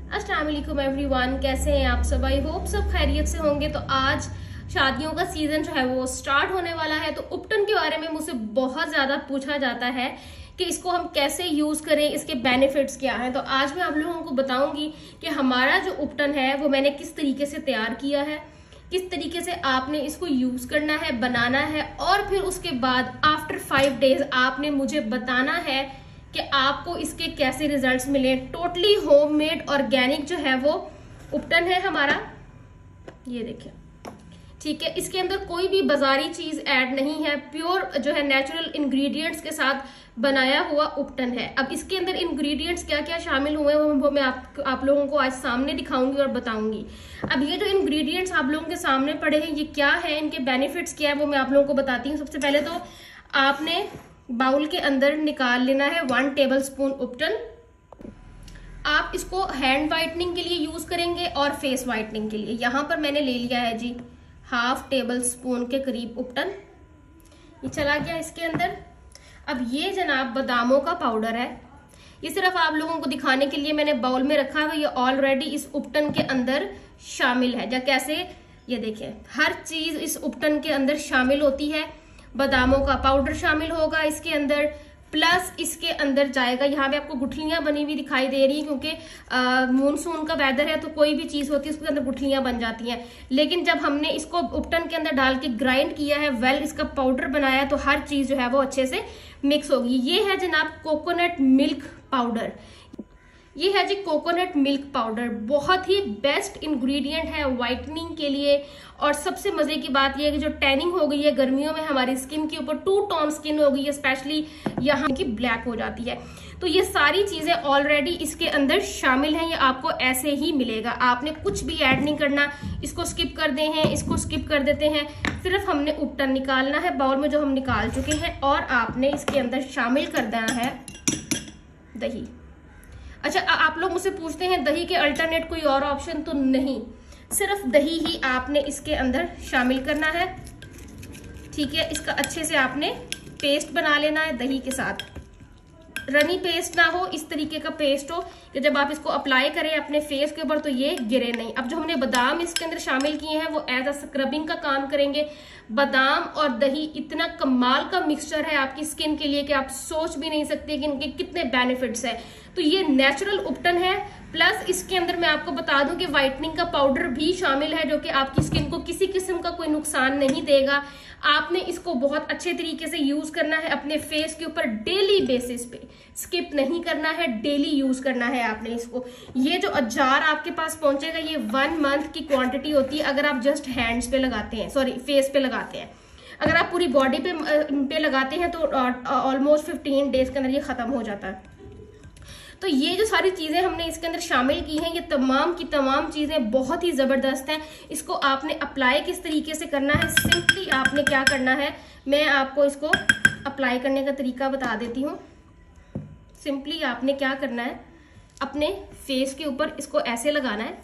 अस्सलाम वालेकुम एवरीवन, कैसे हैं आप सब? आई होप सब खैरियत से होंगे। तो आज शादियों का सीजन जो है वो स्टार्ट होने वाला है, तो उपटन के बारे में मुझसे बहुत ज्यादा पूछा जाता है कि इसको हम कैसे यूज करें, इसके बेनिफिट्स क्या हैं। तो आज मैं आप लोगों को बताऊंगी कि हमारा जो उपटन है वो मैंने किस तरीके से तैयार किया है, किस तरीके से आपने इसको यूज करना है, बनाना है, और फिर उसके बाद आफ्टर 5 डेज आपने मुझे बताना है कि आपको इसके कैसे रिजल्ट्स मिले। टोटली होममेड ऑर्गेनिक जो है वो उपटन है हमारा, ये देखिए, ठीक है। इसके अंदर कोई भी बाजारी चीज ऐड नहीं है, प्योर जो है नेचुरल इंग्रेडिएंट्स के साथ बनाया हुआ उपटन है। अब इसके अंदर इंग्रेडिएंट्स क्या क्या शामिल हुए हैं वो मैं आप लोगों को आज सामने दिखाऊंगी और बताऊंगी। अब ये जो इंग्रेडिएंट्स आप लोगों के सामने पड़े हैं ये क्या है, इनके बेनिफिट्स क्या है, वो मैं आप लोगों को बताती हूँ। सबसे पहले तो आपने बाउल के अंदर निकाल लेना है 1 टेबलस्पून उपटन। आप इसको हैंड वाइटनिंग के लिए यूज करेंगे और फेस वाइटनिंग के लिए। यहां पर मैंने ले लिया है जी 1/2 टेबलस्पून के करीब उपटन, ये चला गया इसके अंदर। अब ये जनाब बादामों का पाउडर है, ये सिर्फ आप लोगों को दिखाने के लिए मैंने बाउल में रखा है। ये ऑलरेडी इस उपटन के अंदर शामिल है। या कैसे, ये देखिए, हर चीज इस उपटन के अंदर शामिल होती है। बादामों का पाउडर शामिल होगा इसके अंदर, प्लस इसके अंदर जाएगा, यहाँ पे आपको गुठलियां बनी हुई दिखाई दे रही है क्योंकि मानसून का वेदर है तो कोई भी चीज होती है उसके अंदर गुठलियां बन जाती हैं। लेकिन जब हमने इसको उपटन के अंदर डाल के ग्राइंड किया है, इसका पाउडर बनाया, तो हर चीज जो है वो अच्छे से मिक्स होगी। ये है जनाब कोकोनट मिल्क पाउडर, ये है जी कोकोनट मिल्क पाउडर। बहुत ही बेस्ट इंग्रेडिएंट है व्हाइटनिंग के लिए। और सबसे मजे की बात यह है कि जो टैनिंग हो गई है गर्मियों में हमारी स्किन के ऊपर, 2 टोन स्किन हो गई है, स्पेशली यहाँ की ब्लैक हो जाती है, तो ये सारी चीजें ऑलरेडी इसके अंदर शामिल हैं। ये आपको ऐसे ही मिलेगा, आपने कुछ भी ऐड नहीं करना। इसको स्किप कर दे हैं, इसको स्किप कर देते हैं, सिर्फ हमने उपटन निकालना है बाउल में जो हम निकाल चुके हैं, और आपने इसके अंदर शामिल कर देना है दही। अच्छा, आप लोग मुझसे पूछते हैं दही के अल्टरनेट कोई और ऑप्शन? तो नहीं, सिर्फ दही ही आपने इसके अंदर शामिल करना है, ठीक है। इसका अच्छे से आपने पेस्ट बना लेना है दही के साथ। रनी पेस्ट ना हो, इस तरीके का पेस्ट हो कि जब आप इसको अप्लाई करें अपने फेस के ऊपर तो ये गिरे नहीं। अब जो हमने बादाम इसके अंदर शामिल किए हैं वो एज अ स्क्रबिंग का काम करेंगे। बादाम और दही इतना कमाल का मिक्सचर है आपकी स्किन के लिए कि आप सोच भी नहीं सकते कि इनके कितने बेनिफिट्स हैं। तो ये नेचुरल उपटन है, प्लस इसके अंदर मैं आपको बता दूं कि व्हाइटनिंग का पाउडर भी शामिल है जो कि आपकी स्किन को किसी किस्म का कोई नुकसान नहीं देगा। आपने इसको बहुत अच्छे तरीके से यूज करना है अपने फेस के ऊपर डेली बेसिस पे, स्किप नहीं करना है, डेली यूज करना है आपने इसको। ये जो जार आपके पास पहुंचेगा ये 1 मंथ की क्वांटिटी होती है अगर आप जस्ट हैंड्स पे लगाते हैं, सॉरी फेस पे लगाते हैं। अगर आप पूरी बॉडी पे लगाते हैं तो ऑलमोस्ट 15 डेज के अंदर ये खत्म हो जाता है। तो ये जो सारी चीजें हमने इसके अंदर शामिल की हैं, ये तमाम की तमाम चीजें बहुत ही जबरदस्त हैं। इसको आपने अप्लाई किस तरीके से करना है, सिंपली आपने क्या करना है, मैं आपको इसको अप्लाई करने का तरीका बता देती हूँ। सिंपली आपने क्या करना है, अपने फेस के ऊपर इसको ऐसे लगाना है।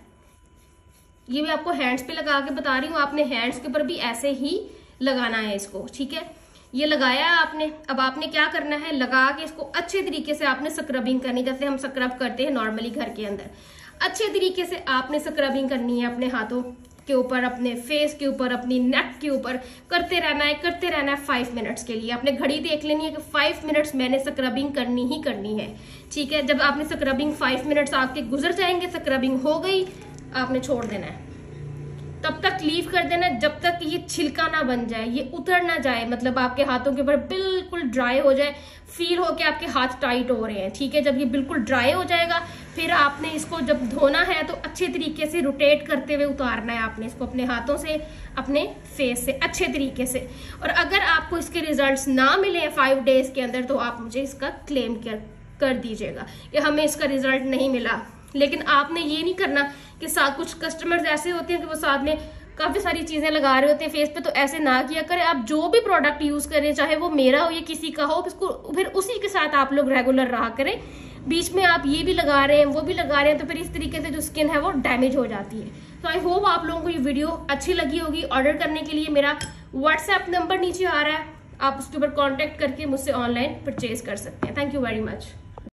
ये मैं आपको हैंड्स पे लगा के बता रही हूँ, आपने हैंड्स के ऊपर भी ऐसे ही लगाना है इसको, ठीक है। ये लगाया आपने, अब आपने क्या करना है, लगा के इसको अच्छे तरीके से आपने स्क्रबिंग करनी, जैसे हम स्क्रब करते हैं नॉर्मली घर के अंदर। अच्छे तरीके से आपने स्क्रबिंग करनी है अपने हाथों के ऊपर, अपने फेस के ऊपर, अपनी नेक के ऊपर करते रहना है 5 मिनट्स के लिए। आपने घड़ी देख लेनी है कि 5 मिनट्स मैंने स्क्रबिंग करनी ही करनी है, ठीक है। जब आपने स्क्रबिंग 5 मिनट्स आपके गुजर जाएंगे, स्क्रबिंग हो गई, आपने छोड़ देना है। तब तक लीव कर देना जब तक ये छिलका ना बन जाए, ये उतर ना जाए, मतलब आपके हाथों के ऊपर बिल्कुल ड्राई हो जाए, फील हो के आपके हाथ टाइट हो रहे हैं, ठीक है। जब ये बिल्कुल ड्राई हो जाएगा फिर आपने इसको जब धोना है तो अच्छे तरीके से रोटेट करते हुए उतारना है आपने इसको अपने हाथों से, अपने फेस से अच्छे तरीके से। और अगर आपको इसके रिजल्ट्स ना मिले 5 डेज के अंदर तो आप मुझे इसका क्लेम कर दीजिएगा कि हमें इसका रिजल्ट नहीं मिला। लेकिन आपने ये नहीं करना कि साथ कुछ कस्टमर्स ऐसे होते हैं कि वो साथ में काफी सारी चीजें लगा रहे होते हैं फेस पे, तो ऐसे ना किया करें। आप जो भी प्रोडक्ट यूज करें, चाहे वो मेरा हो या किसी का हो, इसको फिर उसी के साथ आप लोग रेगुलर रहा करें। बीच में आप ये भी लगा रहे हैं वो भी लगा रहे हैं तो फिर इस तरीके से जो स्किन है वो डैमेज हो जाती है। तो आई होप आप लोगों को ये वीडियो अच्छी लगी होगी। ऑर्डर करने के लिए मेरा व्हाट्सएप नंबर नीचे आ रहा है, आप उसके ऊपर कॉन्टेक्ट करके मुझसे ऑनलाइन परचेज कर सकते हैं। Thank you very much.